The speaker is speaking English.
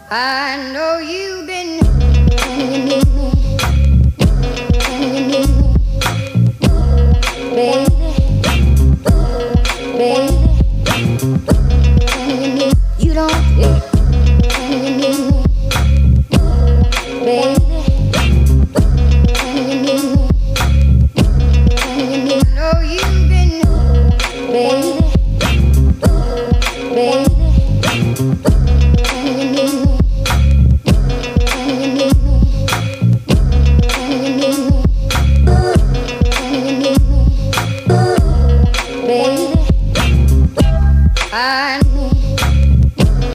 I know you've been. Can you need me? Can you need me? Baby.